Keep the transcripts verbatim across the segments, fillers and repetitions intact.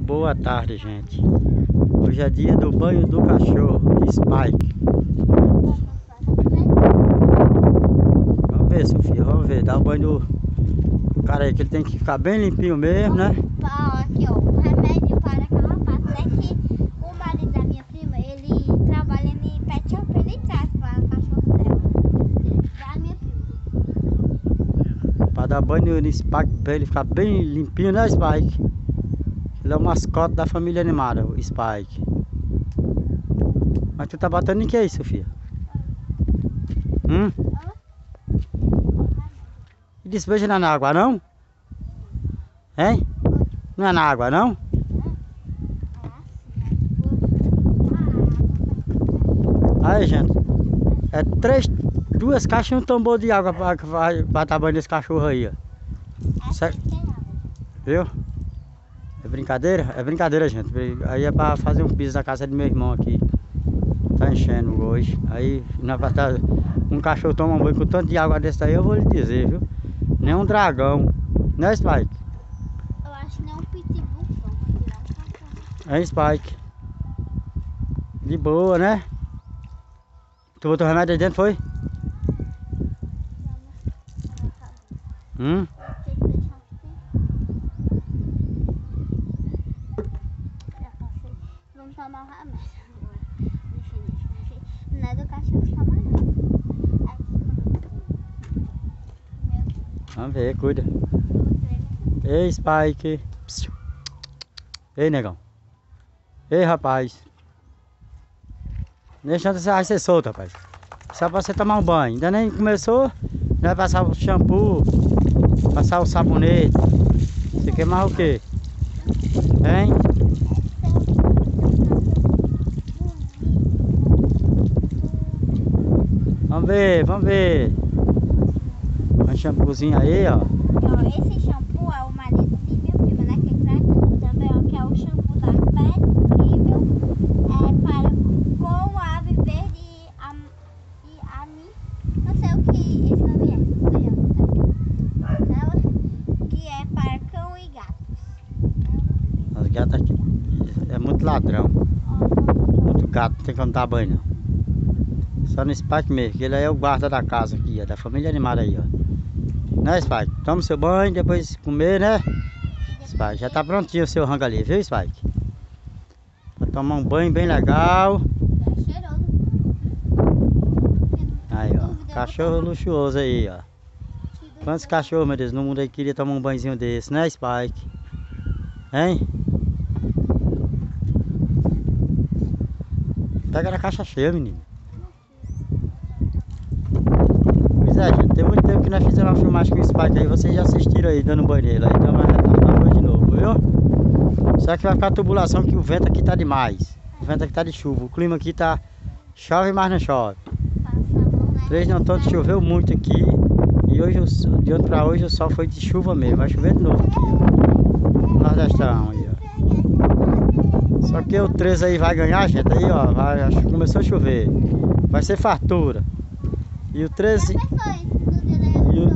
boa tarde, gente. Hoje é dia do banho do cachorro, de Spike. Vamos ver, Sofia, vamos ver. Dá o banho do, do cara aí, que ele tem que ficar bem limpinho mesmo, né? Ó, aqui ó, um remédio para carrapato. É que o marido da minha prima, ele trabalha em pet shop, ele traz para o cachorro dela. Da minha prima. Pra dar banho no Spike, pra ele ficar bem limpinho, né, Spike? Ele é o mascote da família animada, o Spike. Mas tu tá batendo em que aí, Sofia? Hum? E despeja não é na água, não? Hein? Não é na água, não? Aí, gente. É três, duas caixas e um tambor de água pra, pra, pra dar banho nesse cachorro aí, ó. Certo? Viu? É brincadeira? É brincadeira, gente. Aí é pra fazer um piso na casa do meu irmão aqui. Tá enchendo hoje. Aí, na verdade, um cachorro toma um banho com tanto de água desse aí, eu vou lhe dizer, viu? Nem um dragão. Né, Spike? Eu acho que nem um pitbull, vamos tirar um cachorro. É, Spike. De boa, né? Tu botou remédio aí dentro, foi? Hum? Vamos tomar o remédio agora. Deixa, deixa, deixa. Não é do cachorro tomar, não. Vamos ver, cuida. Ei, Spike. Ei, negão. Ei, rapaz. Deixa você ser solto, rapaz. Só pra você tomar um banho. Ainda nem começou. Vai passar o shampoo. Passar o sabonete. Você quer mais o quê? Hein? Vamos ver, vamos ver. Um shampoozinho aí, ó. Esse shampoo é o marido de minha prima, né? Que traz também, ó, que é o shampoo da Pet Nível. É para com ave verde e a, e a mim. Não sei o que esse nome é. Não sei onde. Ela, que é para cão e gatos. As gatas aqui é muito ladrão. Muito gato, não tem como dar banho, não. Só no Spike mesmo, que ele aí é o guarda da casa aqui, ó, da família animada aí, ó. Né, Spike? Toma seu banho, depois comer, né? Spike, já tá prontinho o seu rango ali, viu, Spike? Pra tomar um banho bem legal. É cheiroso. Aí, ó, cachorro luxuoso aí, ó. Quantos cachorros, meu Deus, no mundo aí queria tomar um banhozinho desse, né, Spike? Hein? Pega na caixa cheia, menino. Pois é, gente, tem muito tempo que nós fizemos uma filmagem com o Spike aí, vocês já assistiram aí, dando banho nele. Aí então vai retornar hoje de novo, viu? Só que vai ficar tubulação que o vento aqui tá demais. O vento aqui tá de chuva, o clima aqui tá... Chove, mas não chove. Três não tanto, choveu muito aqui. E hoje, de ontem pra hoje, o sol foi de chuva mesmo. Vai chover de novo aqui, ó. Nordestão aí, ó. Só que o treze aí vai ganhar, gente. Aí, ó, vai, começou a chover. Vai ser fartura. E o treze... E o...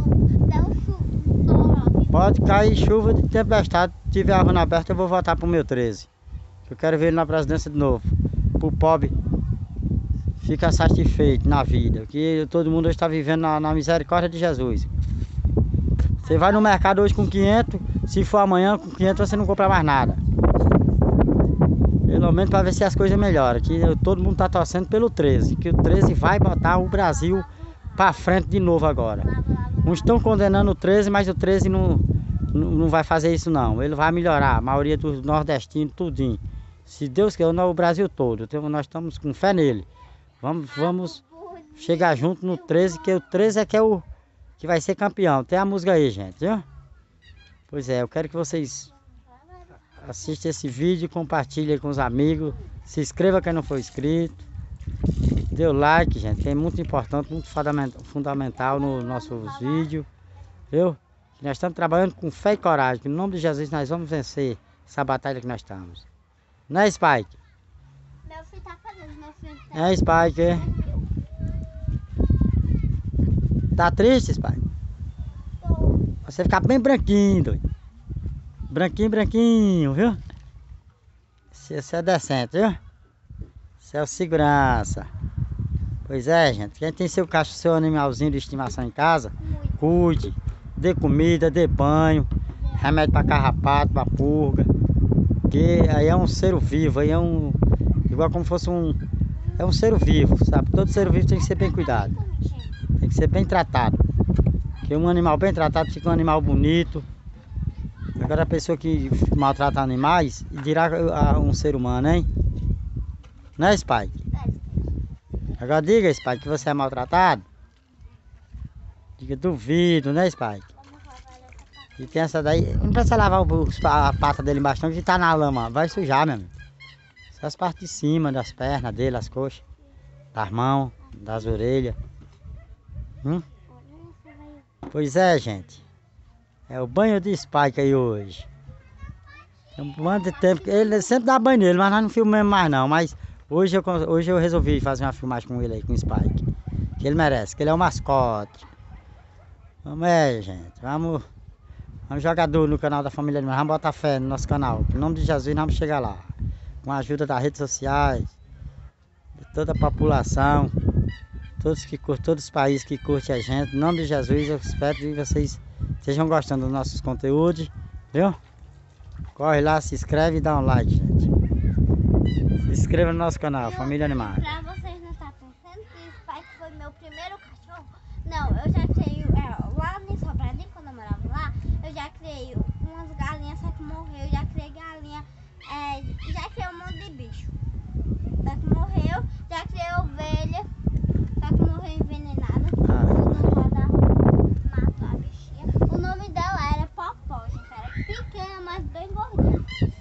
Pode cair chuva de tempestade. Se tiver a rua aberta, eu vou voltar pro meu treze. Eu quero ver ele na presidência de novo. Pro pobre fica satisfeito na vida. Que todo mundo hoje está vivendo na, na misericórdia de Jesus. Você vai no mercado hoje com quinhentos. Se for amanhã com quinhentos, você não compra mais nada. Pelo menos para ver se as coisas melhoram. Que todo mundo está torcendo pelo treze. Que o treze vai botar o Brasil para frente de novo agora. Uns estão condenando o treze, mas o treze não, não, não vai fazer isso não. Ele vai melhorar. A maioria dos nordestinos, tudinho. Se Deus quer, o Brasil todo. Então, nós estamos com fé nele. Vamos, vamos chegar junto no treze, que o treze é que é o que vai ser campeão. Tem a música aí, gente, viu? Pois é, eu quero que vocês assistam esse vídeo, compartilhem com os amigos, se inscreva quem não for inscrito, dê o like, gente, que é muito importante, muito fundamental nos nossos vídeos, viu? Nós estamos trabalhando com fé e coragem, que no nome de Jesus nós vamos vencer essa batalha que nós estamos. Não é, Spike? Meu filho tá fazendo, meu filho tá... É, Spike. Tá triste, Spike? Tô. Você ficar bem branquinho, doido. Branquinho, branquinho, viu? Você é decente, viu? Você é o segurança. Pois é, gente. Quem tem seu cachorro, seu animalzinho de estimação em casa, Muito. cuide. Dê comida, dê banho. Remédio pra carrapato, pra pulga. Que aí é um ser vivo. Aí é um... Igual como fosse um... É um ser vivo, sabe? Todo ser vivo tem que ser bem cuidado. Tem que ser bem tratado. Porque um animal bem tratado fica um animal bonito. Agora a pessoa que maltrata animais, dirá a um ser humano, hein? Não é, Spike? Agora diga, Spike, que você é maltratado. Diga, duvido, né, Spike? E tem essa daí, não precisa lavar o, a pata dele embaixo não, que tá na lama, vai sujar, meu amigo. Só as partes de cima, das pernas dele, as coxas, das mãos, das orelhas. Hum? Pois é, gente. É o banho de Spike aí hoje. Tem um monte de tempo. Ele sempre dá banho nele, mas nós não filmamos mais não. Mas hoje eu, hoje eu resolvi fazer uma filmagem com ele aí, com o Spike. Que ele merece, que ele é o mascote. Vamos aí, gente. Vamos, vamos jogar duro no canal da Família Animal. Vamos botar fé no nosso canal. Em nome de Jesus, nós vamos chegar lá. Com a ajuda das redes sociais, de toda a população, todos que curtem, todos os países que curtem a gente. Em nome de Jesus, eu espero que vocês estejam gostando dos nossos conteúdos, viu? Corre lá, se inscreve e dá um like, gente. Se inscreva no nosso canal, Família Animal. Pra vocês não estar pensando que Spike foi meu primeiro cachorro. Não, eu já criei, é, lá em Sobradinho, quando eu morava lá, eu já criei umas galinhas, só que morreu. Eu já criei galinha, é, já criei um monte de bicho. Só que morreu, já criei ovelha, só que morreu envenenada. Ah. Não vai dar, matou a bichinha. O nome dela era Popó, gente. Era pequena, mas bem gordinha,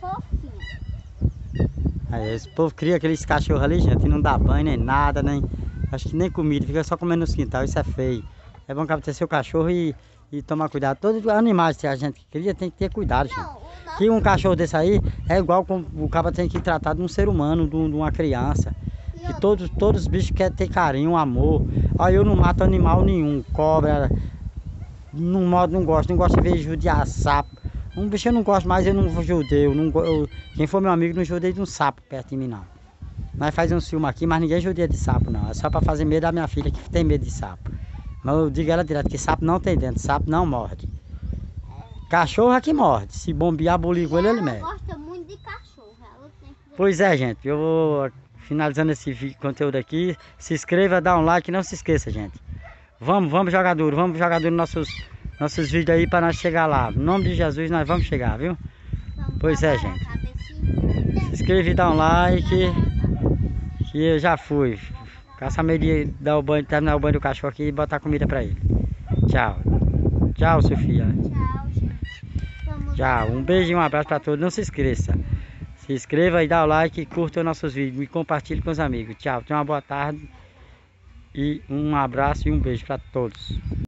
fofinha. Aí, esse povo cria aqueles cachorros ali, gente, e não dá banho nem nada, nem... Acho que nem comida, fica só comendo nos quintal, isso é feio. É bom que ter seu cachorro e, e tomar cuidado. Todos os animais que a gente cria tem que ter cuidado, gente. Não, o nosso... Que um cachorro desse aí é igual como o cara tem que tratar de um ser humano, de, um- de uma criança. Que todos, todos os bichos querem ter carinho, amor. Aí eu não mato animal nenhum, cobra, não, modo, não gosto, não gosto de ver judiar sapo. Um bicho eu não gosto mais, eu não judeio. Não, go- eu, quem for meu amigo não judeia de um sapo perto de mim, não. Nós fazemos um filme aqui, mas ninguém judia de sapo, não. É só pra fazer medo da minha filha, que tem medo de sapo. Mas eu digo ela direto, que sapo não tem dentro, sapo não morde. Cachorro é que morde. Se bombear, bolir com ele, ele mete. Ela gosta muito de cachorro. Ela tem que... Pois é, gente. Eu vou finalizando esse vi- conteúdo aqui. Se inscreva, dá um like, não se esqueça, gente. Vamos, vamos jogar duro. Vamos jogar duro nos nossos, nossos vídeos aí pra nós chegar lá. Em nome de Jesus, nós vamos chegar, viu? Vamos Pois é, trabalhar gente. a cabecinha. Se inscreva e dá um like. Que eu já fui. Caça meio de dar o banho, terminar o banho do cachorro aqui e botar comida pra ele. Tchau. Tchau, Sofia. Tchau, gente. Vamos Tchau. Um beijo e um abraço pra todos. Não se esqueça. Se inscreva e dá o like, curta os nossos vídeos e compartilhe com os amigos. Tchau. Tenha uma boa tarde. E um abraço e um beijo pra todos.